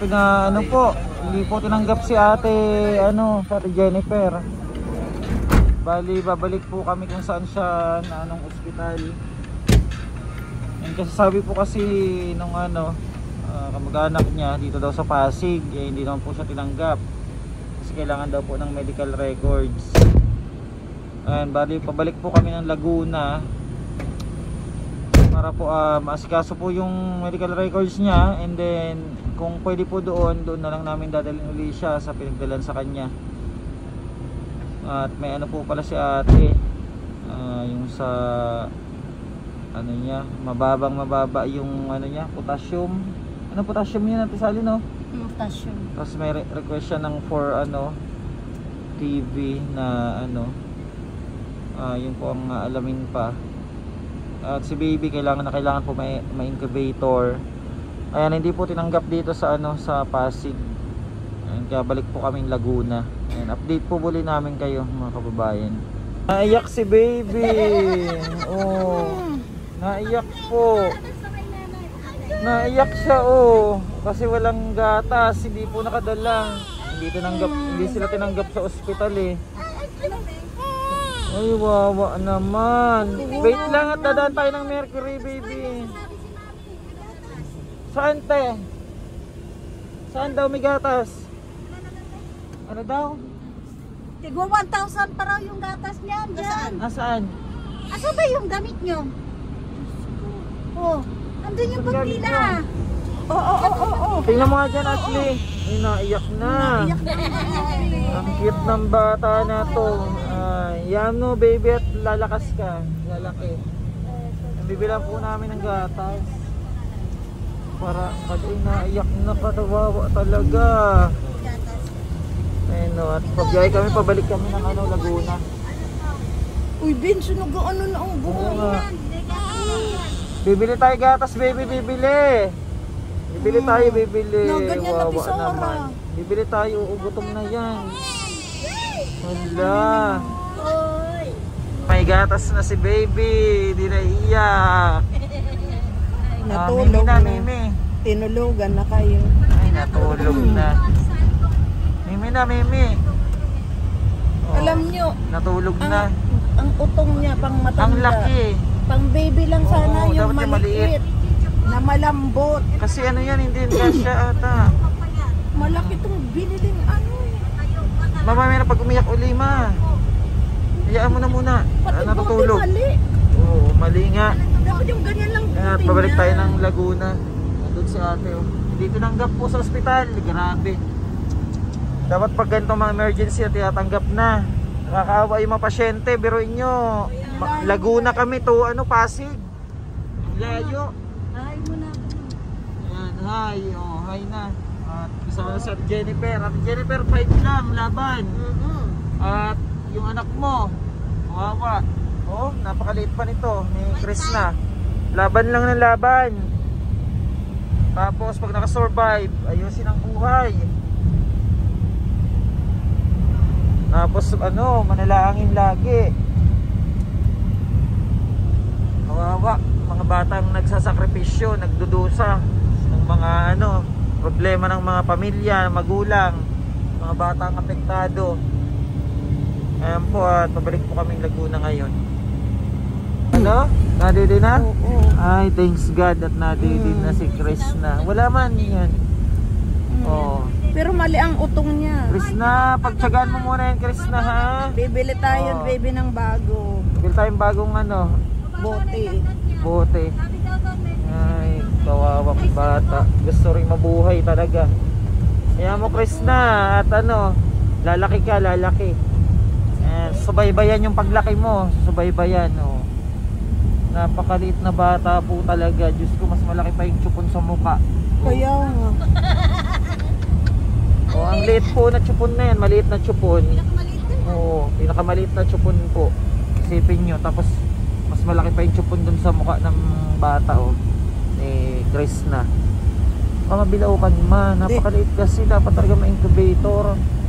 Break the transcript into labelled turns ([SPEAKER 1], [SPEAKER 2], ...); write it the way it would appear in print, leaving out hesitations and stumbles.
[SPEAKER 1] Na ano po, hindi po tinanggap si ate, si ate Jennifer. Bali, babalik po kami kung saan siya na anong ospital. And kasi sabi po kasi nung kamag-anak niya dito daw sa Pasig, hindi naman po siya tinanggap. Kasi kailangan daw po ng medical records. And bali, pabalik po kami ng Laguna para po maasikaso po yung medical records niya, and then kung pwede po doon na lang namin dadalhin ulit siya sa pinagdalan sa kanya. At may po pala si ate, yung sa niya, mababa yung niya, potassium. Potassium yun natin sali, no?
[SPEAKER 2] Potassium.
[SPEAKER 1] Tapos may request siya ng for TV na yun po ang alamin pa. At si baby kailangan po may incubator. Ayan, hindi po tinanggap dito sa sa Pasig. Ayan, kaya balik po kaming Laguna. Ayan, update po muli namin kayo mga kababayan. Naiyak si baby. Oh, naiyak po. Naiyak siya kasi walang gatas, hindi po nakadala. Hindi sila tinanggap sa ospital eh. Ay, wawa naman. Wait lang at dadaan tayo ng Mercury, baby. Saan, te? Saan daw may gatas? Ano daw?
[SPEAKER 2] Tigwa 1,000 pa raw yung gatas niyan. Nasaan?
[SPEAKER 1] Nasaan?
[SPEAKER 2] Asa ba yung gamit nyo? Oh, andun yung pagpila. Oo.
[SPEAKER 1] Tingnan mo nga dyan, Ashley. Ay, naiyak na. Ang cute ng bata na to. Yan no, baby, at lalakas ka. Lalaki. Bibilang po namin ng gatas. Para kasi naiyak na, katawawa talaga. Ayun no, at pabiyay kami, pabalik kami ng Laguna.
[SPEAKER 2] Uy, Ben, sunog na ang buhay.
[SPEAKER 1] Bibili tayo gatas, baby, bibili. Bibili tayo. Wawa naman. Bibili tayo, gutom na yan. Wala. May gatas na si baby, di na iyak.
[SPEAKER 2] Natulog
[SPEAKER 1] na.
[SPEAKER 2] Mimi. Tinulugan na kayo.
[SPEAKER 1] Ay, natulog na. Mimi.
[SPEAKER 2] Alam nyo,
[SPEAKER 1] natulog na.
[SPEAKER 2] Ang utong niya pang matanda.
[SPEAKER 1] Ang laki.
[SPEAKER 2] Pang baby lang sana yung maliit. Na malambot.
[SPEAKER 1] Kasi yan, hindi siya ata.
[SPEAKER 2] Malaki itong biniling
[SPEAKER 1] Mamaya na pag umiyak uli, ma. Hayaan mo na muna. Natutulog.
[SPEAKER 2] Mali.
[SPEAKER 1] Oo, mali nga.
[SPEAKER 2] Dapat yung ganyan lang.
[SPEAKER 1] At pabalik tayo ng Laguna. Doon si ate. Hindi tinanggap po sa ospital. Grabe. Dapat pag ganito mga emergency at tinatanggap na. Nakakaawa yung mga pasyente. Biruin nyo. Laguna kami to. Pasig. Layo.
[SPEAKER 2] Hi muna.
[SPEAKER 1] Ayan, hi. Hi na. At kasama na si Jennifer. At Jennifer, 5 lang laban. At yung anak mo, kawawa. Napakaliit pa nito ni Chris na. Laban lang ng laban. Tapos pag nakasurvive, ayusin ang buhay. Tapos manalangin lagi. Kawawa, mga batang nagsasakripisyo, nagdudusa ng mga problema ng mga pamilya, magulang, mga batang apektado. Ayan po, at pabalik po kaming Laguna ngayon. Nadidi na?
[SPEAKER 2] Oo.
[SPEAKER 1] Ay, thanks God at nadidi na si Chris na. Wala man yan.
[SPEAKER 2] Pero mali ang utong niya.
[SPEAKER 1] Chris na, pagtsagaan mo muna yan, Chris na, ha?
[SPEAKER 2] Bibili tayo, baby, ng bago.
[SPEAKER 1] Bibili tayong bagong bote. Ay, kawawang bata. Gusto rin mabuhay talaga. Kaya mo, Chris na, at lalaki ka, lalaki. Subaybayan yung paglaki mo. Subaybayan. Napakaliit na bata po talaga. Diyos ko, mas malaki pa yung tsupon sa mukha.
[SPEAKER 2] Kaya nga.
[SPEAKER 1] Ang liit po na tsupon na yan. Maliit na tsupon. Pinakamaliit na tsupon po. Isipin nyo. Tapos mas malaki pa yung tsupon dun sa mukha ng bata ni Chris na. Mabilaw ka naman. Napakaliit kasi. Dapat talaga ma-incubator.